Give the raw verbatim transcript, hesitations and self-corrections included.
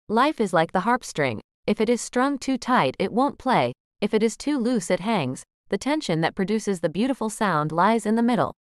Life is like the harp string. If it is strung too tight, it won't play. If it is too loose, it hangs. The tension that produces the beautiful sound lies in the middle.